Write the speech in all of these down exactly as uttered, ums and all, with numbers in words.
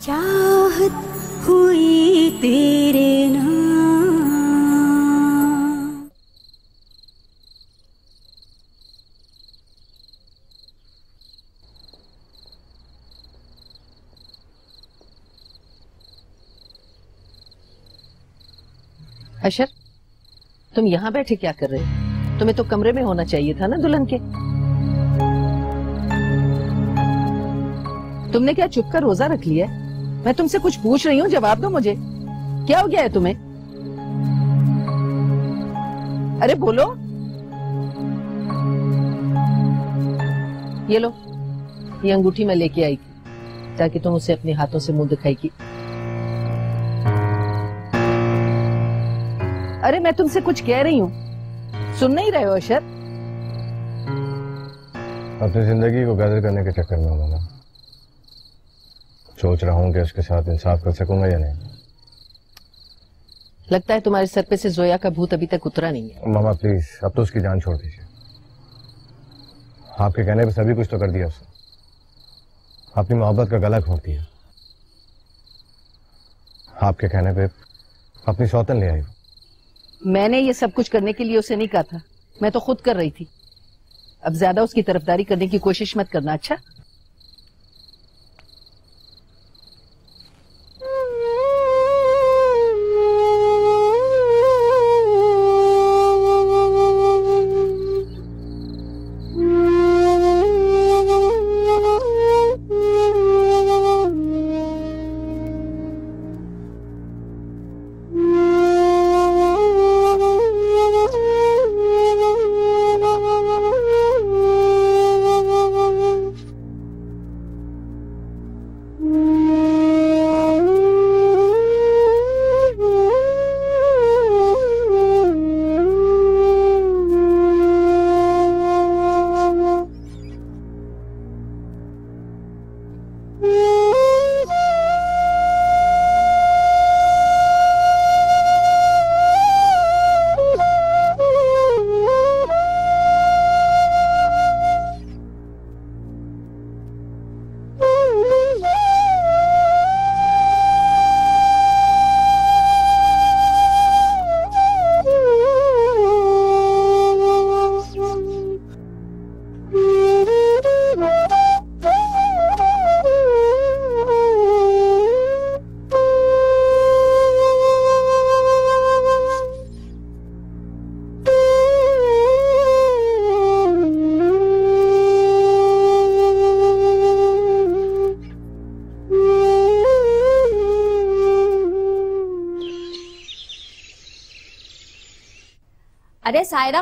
चाहत हुई तेरे नाम। अशर, तुम यहाँ बैठे क्या कर रहे हो? तुम्हें तो कमरे में होना चाहिए था ना दुल्हन के। तुमने क्या चुप कर रोजा रख लिया है? मैं तुमसे कुछ पूछ रही हूँ, जवाब दो मुझे। क्या हो गया है तुम्हें? अरे बोलो। ये लो, ये अंगूठी मैं लेके आई थी ताकि तुम उसे अपने हाथों से मुंह दिखाएगी। अरे मैं तुमसे कुछ कह रही हूँ, सुन नहीं रहे हो अशर? अपनी जिंदगी को गदर करने के चक्कर में हूँ। सोच रहा हूँ कि उसके साथ इंसाफ कर सकूंगा या नहीं। लगता है तुम्हारे सर पे से जोया का भूत अभी तक उतरा नहीं है। मामा प्लीज, अब तो उसकी जान छोड़ दीजिए। आपके कहने पे सभी कुछ तो कर दिया उसने। अपनी मोहब्बत का गला घोंट दिया। आपके कहने पे अपनी सौतन ले आई। मैंने ये सब कुछ करने के लिए उसे नहीं कहा था, मैं तो खुद कर रही थी। अब ज्यादा उसकी तरफदारी करने की कोशिश मत करना, अच्छा? अरे सायरा,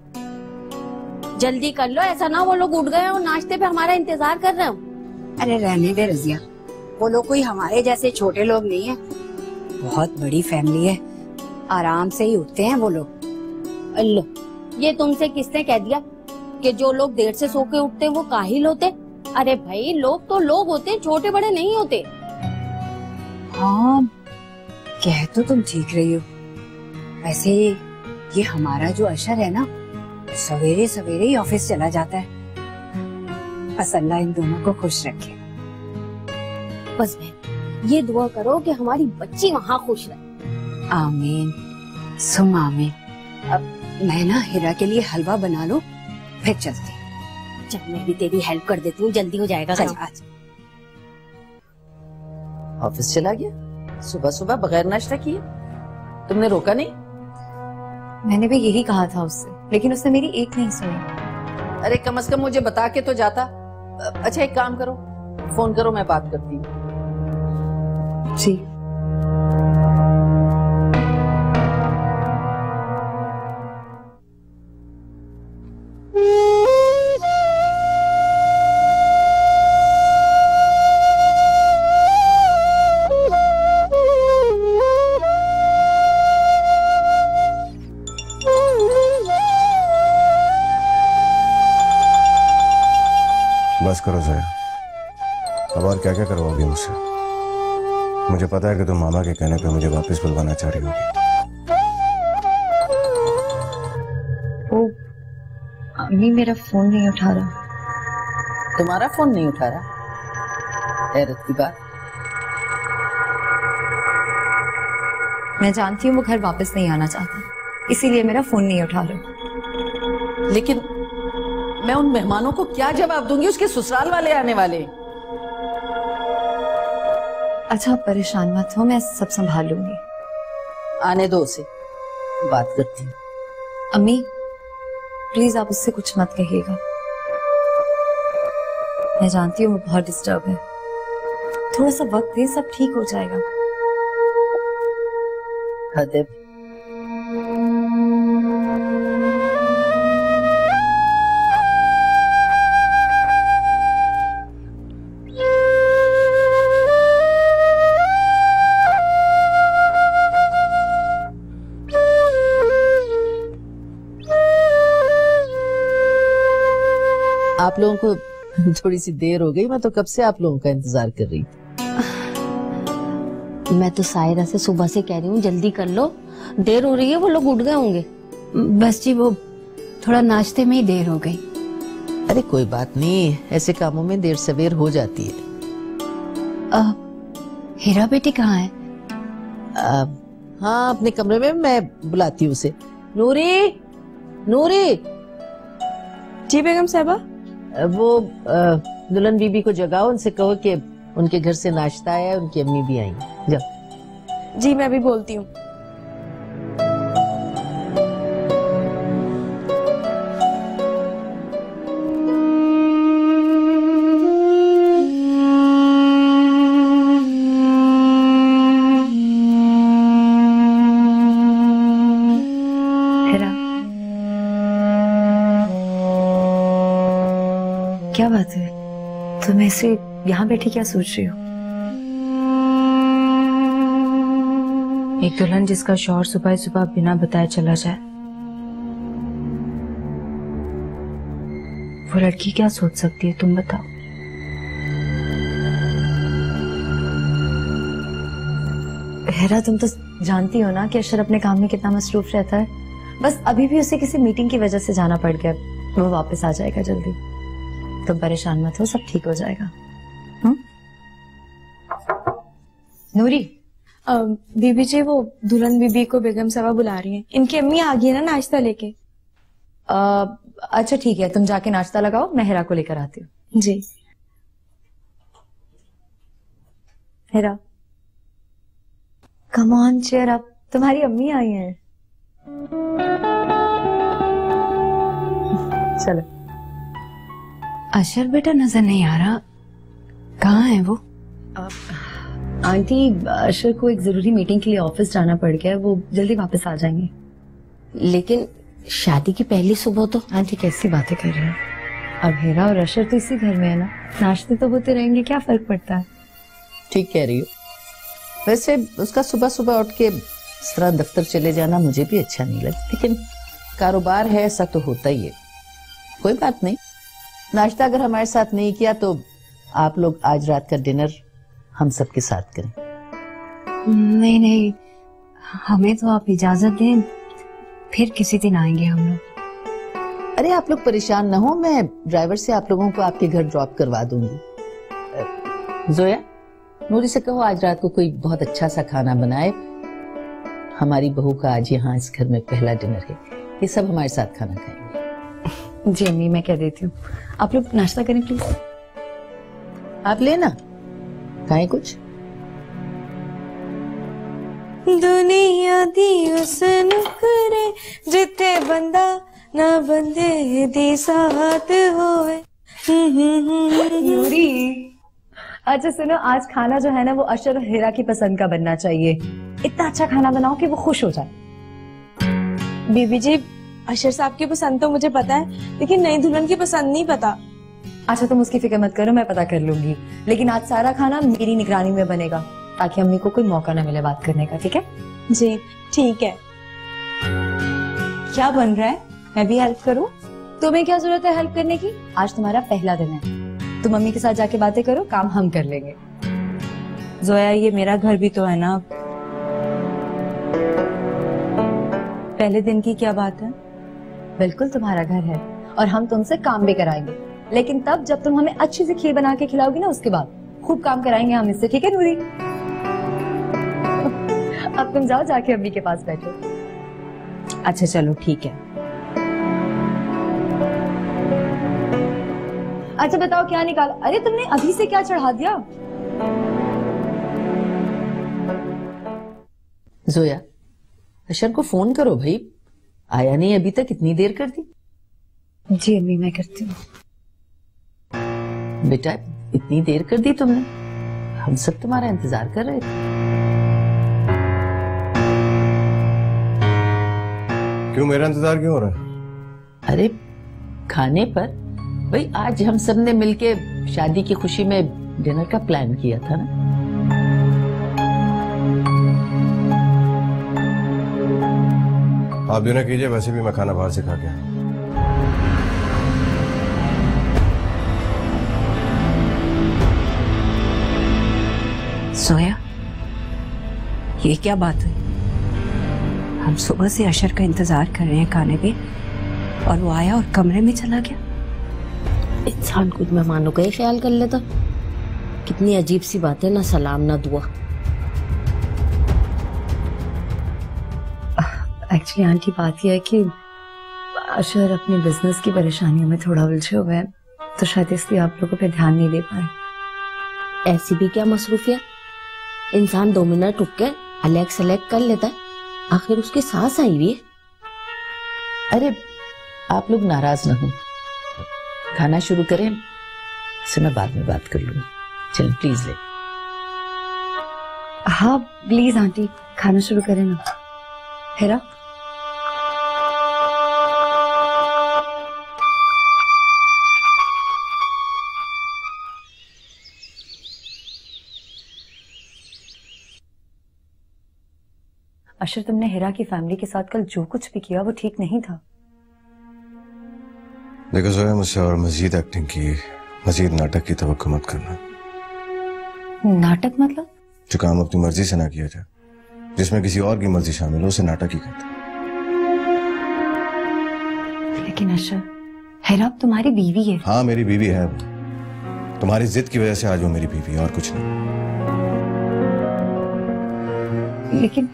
जल्दी कर लो, ऐसा ना वो लोग उठ गए और नाश्ते पे हमारा इंतजार कर रहे हो। अरे रहने दे रजिया, वो लोग कोई हमारे जैसे छोटे लोग नहीं है, बहुत बड़ी फैमिली है, आराम से ही उठते हैं वो लोग। अल्लाह, ये तुमसे किसने कह दिया कि जो लोग देर से सो के उठते हैं वो काहिल होते? अरे भाई, लोग तो लोग होते हैं, छोटे बड़े नहीं होते। हाँ, कह तो तुम ठीक रही हो। वैसे ये हमारा जो अशर है ना, सवेरे सवेरे ही ऑफिस चला जाता है। बस अल्लाह इन दोनों को खुश रखे। बस बहन, ये दुआ करो कि हमारी बच्ची वहाँ खुश रहे। आमीन सुम आमीन। अब मैं ना हिरा के लिए हलवा बना लूं, फिर चलती। चल, मैं भी तेरी हेल्प कर देती हूँ, जल्दी हो जाएगा। चल आज ऑफिस चला गया सुबह सुबह बगैर नाश्ता किए? तुमने रोका नहीं? मैंने भी यही कहा था उससे, लेकिन उसने मेरी एक नहीं सुनी। अरे कम से कम मुझे बता के तो जाता। अच्छा एक काम करो, फोन करो, मैं बात करती हूँ। जी। बस करो जया, अब और क्या क्या करवाओगी मुझसे? मुझे पता है कि तुम मामा के कहने पे मुझे वापस बुलवाना चाह रही होगी। वो अम्मी मेरा फोन नहीं उठा रहा। तुम्हारा फोन नहीं उठा रहा? हैरत की बात। मैं जानती हूँ वो घर वापस नहीं आना चाहता, इसीलिए मेरा फोन नहीं उठा रहा। लेकिन मैं उन मेहमानों को क्या जवाब दूंगी? उसके ससुराल वाले आने वाले। अच्छा आप परेशान मत हो, मैं सब संभाल लूंगी। आने दो उसे, बात करती हूँ। अम्मी प्लीज आप उससे कुछ मत कहिएगा, मैं जानती हूँ वो बहुत डिस्टर्ब है। थोड़ा सा वक्त दे, सब ठीक हो जाएगा। हदब, आप लोगों को थोड़ी सी देर हो गई, मैं तो कब से आप लोगों का इंतजार कर रही थी। मैं तो सायरा से सुबह से कह रही हूँ जल्दी कर लो, देर हो रही है, वो लोग उठ गए होंगे। बस जी वो थोड़ा नाश्ते में ही देर हो गई। अरे कोई बात नहीं, ऐसे कामों में देर सवेर हो जाती है। आ, हीरा बेटी कहाँ है? आ, हाँ अपने कमरे में, मैं बुलाती हूँ उसे। नूरी, नूरी। जी बेगम साहबा। वो दुल्हन बीबी को जगाओ, उनसे कहो कि उनके घर से नाश्ता आया, उनकी अम्मी भी आई। जाओ। जी मैं भी बोलती हूँ। क्या बात है, तुम ऐसे यहाँ बैठी क्या सोच रही हो? एक दुल्हन जिसका शौहर सुबह सुबह बिना बताए चला जाए, वो लड़की क्या सोच सकती है, तुम बताओ। हेरा तुम तो जानती हो ना कि अशर अपने काम में कितना मसरूफ रहता है। बस अभी भी उसे किसी मीटिंग की वजह से जाना पड़ गया, वो वापस आ जाएगा जल्दी। तुम परेशान मत हो, सब ठीक हो जाएगा। हुँ? नूरी। बीबी जी वो दुल्हन बीबी को बेगम साहबा बुला रही हैं, इनकी अम्मी आ गई है ना नाश्ता लेके। आ, अच्छा ठीक है, तुम जाके नाश्ता लगाओ, मैं हेरा को लेकर आती हूँ। जी। Hira come on cheer up, तुम्हारी अम्मी आई हैं। चलो। अशर बेटा नजर नहीं आ रहा, कहाँ है वो? आंटी अशर को एक जरूरी मीटिंग के लिए ऑफिस जाना पड़ गया है, वो जल्दी वापस आ जाएंगे। लेकिन शादी की पहली सुबह तो। आंटी कैसी बातें कर रही हैं? अब हेरा और अशर तो इसी घर में है ना, नाश्ते तो होते रहेंगे, क्या फर्क पड़ता है। ठीक कह रही हो। वैसे उसका सुबह सुबह उठ के इस तरह दफ्तर चले जाना मुझे भी अच्छा नहीं लगता, लेकिन कारोबार है, ऐसा तो होता ही है। कोई बात नहीं, नाश्ता अगर हमारे साथ नहीं किया तो आप लोग आज रात का डिनर हम सबके साथ करें। नहीं नहीं, हमें तो आप इजाजत दें, फिर किसी दिन आएंगे हम लोग। अरे आप लोग परेशान ना हो, मैं ड्राइवर से आप लोगों को आपके घर ड्रॉप करवा दूंगी। जोया, नूरी से कहो आज रात को कोई बहुत अच्छा सा खाना बनाए, हमारी बहू का आज यहाँ इस घर में पहला डिनर है, ये सब हमारे साथ खाना खाएंगे। जी अम्मी मैं कह देती हूँ, आप लोग नाश्ता करें प्लीज। आप लेना, खाएं कुछ। दुनिया दी उस नुकरे जिथे बंदा ना बंदे दी साथ होए। नूरी अच्छा सुनो, आज खाना जो है ना वो अशर और हेरा की पसंद का बनना चाहिए। इतना अच्छा खाना बनाओ कि वो खुश हो जाए। बीबी जी अशर साहब की पसंद तो मुझे पता है, लेकिन नई दुल्हन की पसंद नहीं पता। अच्छा तुम उसकी फिक्र मत करो, मैं पता कर लूंगी, लेकिन आज सारा खाना मेरी निगरानी में बनेगा ताकि अम्मी को कोई मौका ना मिले बात करने का। ठीक है जी ठीक है। क्या बन रहा है, मैं भी हेल्प करूं? तुम्हें क्या जरूरत है हेल्प करने की? आज तुम्हारा पहला दिन है, तुम मम्मी के साथ जाके बातें करो, काम हम कर लेंगे। जोया ये मेरा घर भी तो है ना। पहले दिन की क्या बात है? बिल्कुल तुम्हारा घर है और हम तुमसे काम भी कराएंगे, लेकिन तब जब तुम हमें अच्छी सी खीर बना के खिलाओगी ना, उसके बाद खूब काम कराएंगे हम इससे। ठीक है नूरी? अब तुम जाओ, जाके अम्मी के पास बैठो। अच्छा चलो ठीक है। अच्छा बताओ क्या निकाला? अरे तुमने अभी से क्या चढ़ा दिया? जोया, अशर को फोन करो भाई, आया नहीं अभी तक, इतनी देर कर दी। जी अम्मी मैं करती हूँ। बेटा इतनी देर कर दी तुमने, हम सब तुम्हारा इंतजार कर रहे थे। क्यों, मेरा इंतजार क्यों हो रहा है? अरे खाने पर भाई, आज हम सब ने मिलके शादी की खुशी में डिनर का प्लान किया था ना। आप डिनर कीजिए, वैसे भी मैं खाना बाहर से खा के आया। सोया, ये क्या बात है? हम सुबह से अशर का इंतजार कर रहे हैं खाने पे, और वो आया और कमरे में चला गया। इंसान कुछ मेहमानों का ही ख्याल कर लेता। कितनी अजीब सी बात है, ना सलाम ना दुआ। एक्चुअली आंटी बात यह है कि अशर अपने बिजनेस की परेशानियों में थोड़ा उलझे हुए हैं, तो शायद इसलिए आप लोगों पे ध्यान नहीं दे पाए। ऐसी भी क्या मसरूफियत, इंसान दो मिनट रुक के अलग सलेक्ट कर लेता है। आखिर उसकी सांस आई हुई है। अरे आप लोग नाराज ना हो, खाना शुरू करें, इससे मैं बाद में बात कर लूंगी। चलो प्लीज ले। हाँ प्लीज आंटी, खाना शुरू करें ना। हेरा, अशर तुमने हिरा की फैमिली के साथ कल जो कुछ भी किया वो ठीक नहीं था। देखो जोया, मुझसे और मजीद एक्टिंग की, मजीद नाटक की तवक्को मत करना। नाटक मतलब? जो काम अपनी मर्जी से ना किया जाए, जिसमें किसी और की मर्जी शामिल हो, उसे नाटक ही कहते हैं। लेकिन अशर, हिरा अब तुम्हारी बीवी है। हाँ मेरी बीवी है, तुम्हारी जिद की वजह से आज वो मेरी बीवी है, और कुछ नहीं। लेकिन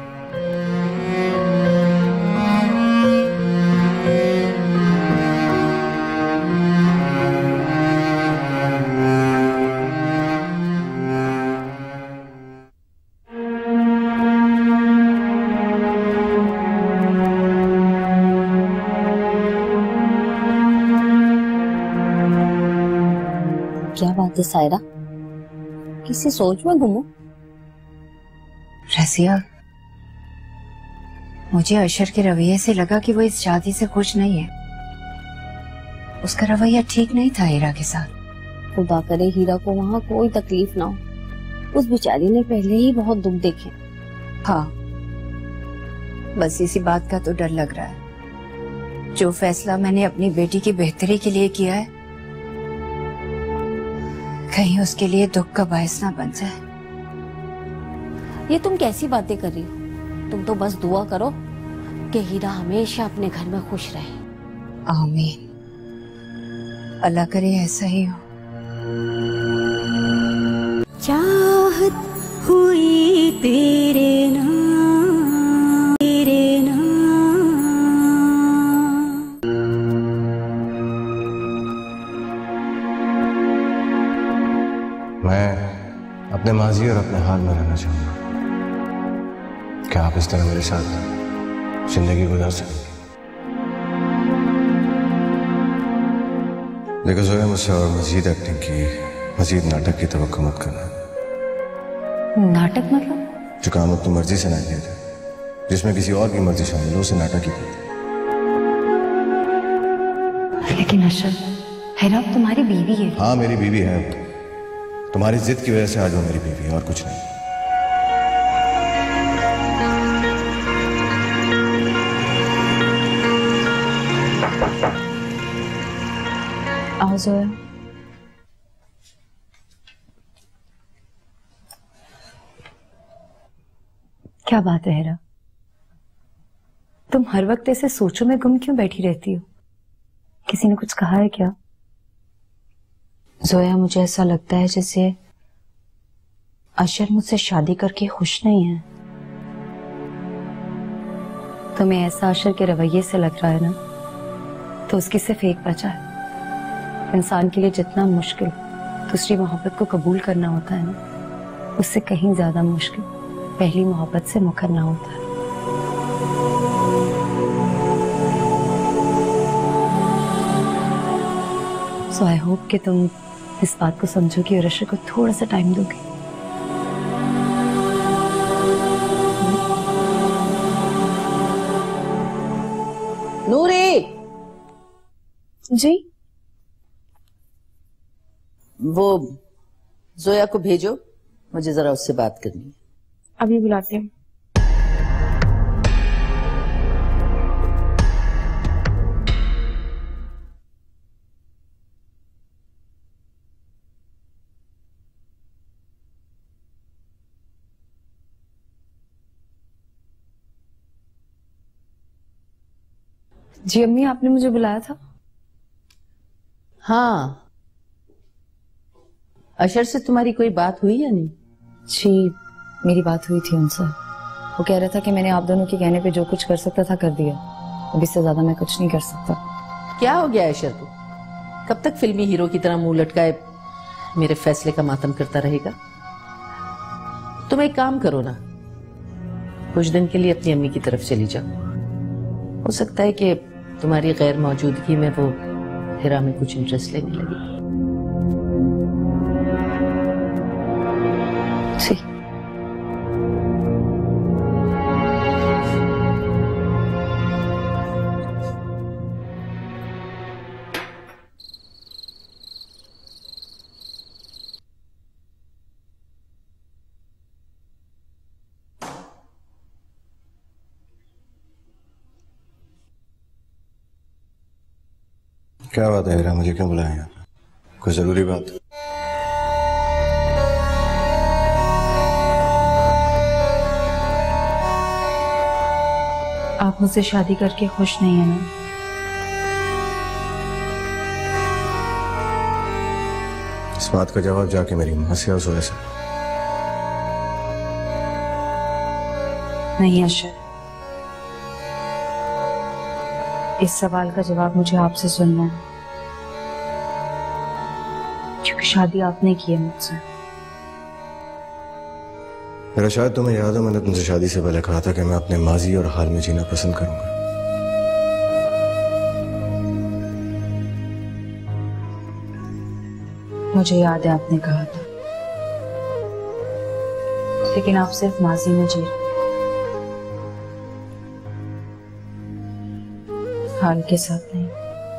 क्या बात है सायरा, किसी सोच में घूमो? रसिया, मुझे अशर के रवैये से लगा कि वो इस शादी से खुश नहीं है। उसका रवैया ठीक नहीं था हीरा के साथ। खुदा करे हीरा को वहाँ कोई तकलीफ ना हो। उस बेचारी ने पहले ही बहुत दुख देखे। हाँ, बस इसी बात का तो डर लग रहा है। जो फैसला मैंने अपनी बेटी की बेहतरी के लिए किया है, कहीं उसके लिए दुख का बायस ना बन जाए। ये तुम कैसी बातें कर रही हो? तुम तो बस दुआ करो कि हीरा हमेशा अपने घर में खुश रहे। आमीन, अल्लाह करे ऐसा ही हो। चाहत हुई तेरे नाम, तेरे नाम। मैं अपने माजी और अपने हाल में रहना चाहूंगा। क्या आप इस तरह मेरे साथ जिंदगी गुजार सकेंगे? देखो जोया, मुझसे और मजीद एक्टिंग की, मजीद नाटक की तवक्को मत करना। नाटक मतलब? जो काम अपनी मर्जी से ना किया जाए, जिसमें किसी और की मर्जी शामिल हो, उसे नाटक ही कहते हैं। लेकिन अशर, हिरा अब तुम्हारी बीवी है। हाँ मेरी बीवी है, तुम्हारी जिद की वजह से आज वो मेरी बीवी है, और कुछ नहीं। आओ जोया। क्या बात है हिरा, तुम हर वक्त ऐसे सोचों में गुम क्यों बैठी रहती हो? किसी ने कुछ कहा है क्या? जोया, मुझे ऐसा लगता है जैसे अशर मुझसे शादी करके खुश नहीं है। तुम्हें ऐसा अशर के रवैये से लग रहा है ना, तो उसकी सिर्फ एक वजह है। इंसान के लिए जितना मुश्किल दूसरी मोहब्बत को कबूल करना होता है ना, उससे कहीं ज्यादा मुश्किल पहली मोहब्बत से मुकरना होता है। सो आई होप कि तुम इस बात को समझोगी और अशर को थोड़ा सा टाइम दोगी। नूरी जी वो जोया को भेजो, मुझे जरा उससे बात करनी है। अभी बुलाती हूँ। जी अम्मी, आपने मुझे बुलाया था? हाँ, अशर से तुम्हारी कोई बात हुई या नहीं? जी मेरी बात हुई थी उनसे। वो कह रहा था कि मैंने आप दोनों के कहने पे जो कुछ कर सकता था कर दिया, अब इससे ज्यादा मैं कुछ नहीं कर सकता। क्या हो गया अशर को? कब तक फिल्मी हीरो की तरह मुंह लटकाए मेरे फैसले का मातम करता रहेगा? तुम एक काम करो ना, कुछ दिन के लिए अपनी अम्मी की तरफ चली जाओ। हो सकता है कि तुम्हारी गैर मौजूदगी में वो हिरा में कुछ इंटरेस्ट लेने लगी। जी क्या बात है हीरा, मुझे क्यों बुलाया यहाँ पे? कोई जरूरी बात? आप मुझसे शादी करके खुश नहीं है ना? इस बात का जवाब जाके मेरी माँ से और से। नहीं अशर, इस सवाल का जवाब मुझे आपसे सुनना है, क्योंकि शादी आपने की है मुझसे। मेरा शायद तुम्हें याद है, मैंने तुमसे शादी से पहले कहा था कि मैं अपने माजी और हाल में जीना पसंद करूंगा। मुझे याद है आपने कहा था, लेकिन आप सिर्फ माजी में जी रहे, हाल के साथ नहीं।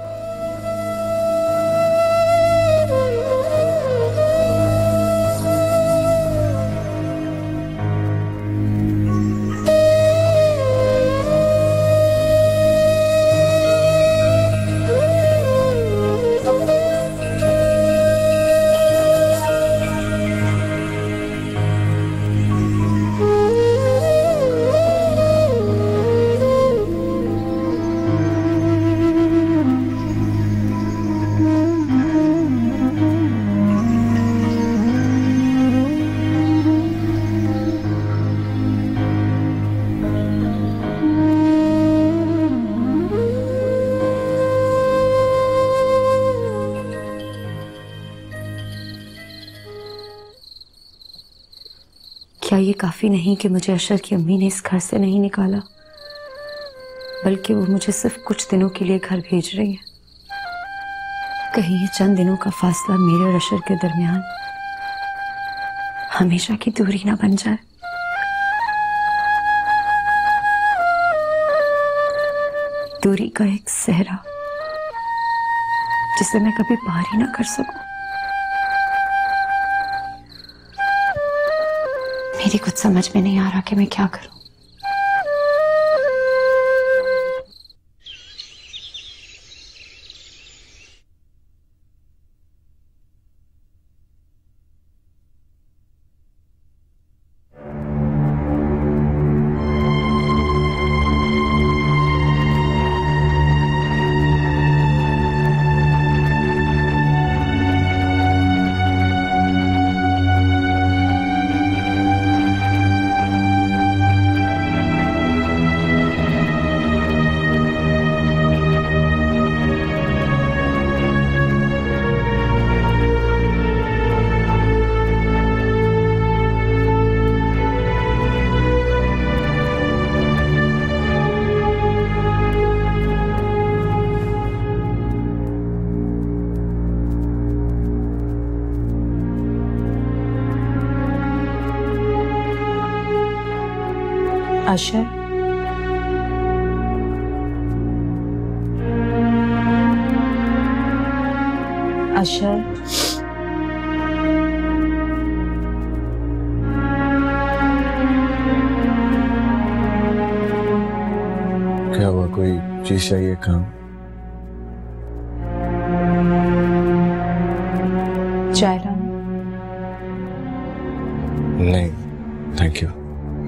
क्या ये काफी नहीं कि मुझे अशर की अम्मी ने इस घर से नहीं निकाला, बल्कि वो मुझे सिर्फ कुछ दिनों के लिए घर भेज रही है? कहीं ये चंद दिनों का फासला मेरे और अशर के दरमियान हमेशा की दूरी ना बन जाए। दूरी का एक सहरा जिसे मैं कभी पार ही ना कर सकूं। मेरी कुछ समझ में नहीं आ रहा कि मैं क्या करूं। अशर, अशर, क्या हुआ, कोई चीज चाहिए? काम? चाय लाऊं? नहीं, थैंक यू।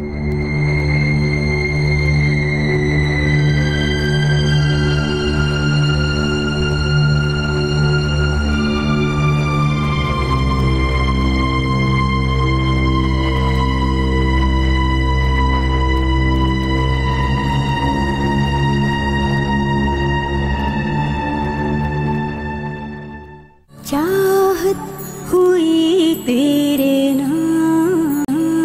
चाहत हुई तेरे नाम।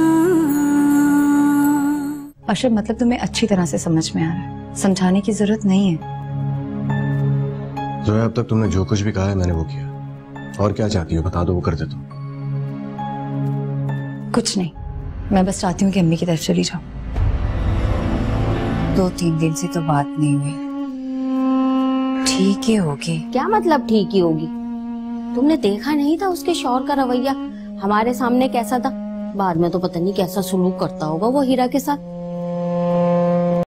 अशर, मतलब तुम्हें अच्छी तरह से समझ में आ रहा है, समझाने की जरूरत नहीं है। जोया, अब तक तुमने जो कुछ भी कहा है मैंने वो किया। और क्या चाहती हो बता दो, वो कर देता हूँ। कुछ नहीं, मैं बस चाहती हूँ कि अम्मी की तरफ चली जाओ। दो तीन दिन से तो बात नहीं हुई, ठीक ही होगी। क्या मतलब ठीक ही होगी? तुमने देखा नहीं था उसके शौहर का रवैया हमारे सामने कैसा था? बाद में तो पता नहीं कैसा सुलूक करता होगा वो हीरा के साथ।